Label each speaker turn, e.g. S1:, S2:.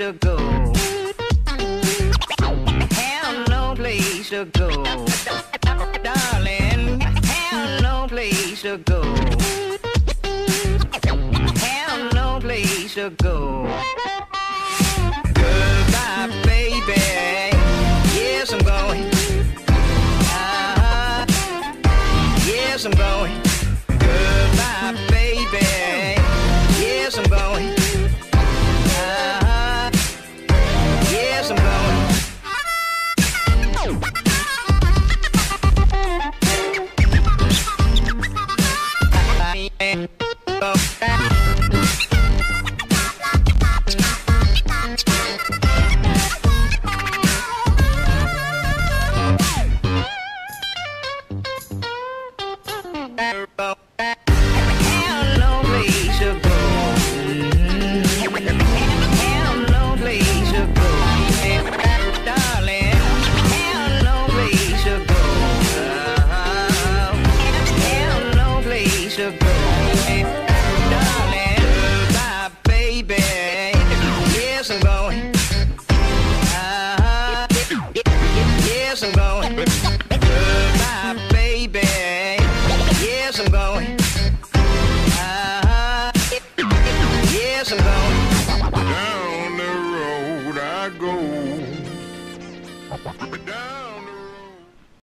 S1: to go. Have no place to go. Darling, have no place to go. Have no place to go. Goodbye, baby. Yes, I'm going. Yes, I'm going. Goodbye, baby. Yes, I'm going. Yes, I'm going. Have no place to go. Have no place to go. Darling, have no place to go. Have no place to go. Darling, goodbye, baby. Yes, I'm going. Yes, I'm going. Goodbye, baby. Yes, I'm going. Yes, I'm going.
S2: Down the road I go. Down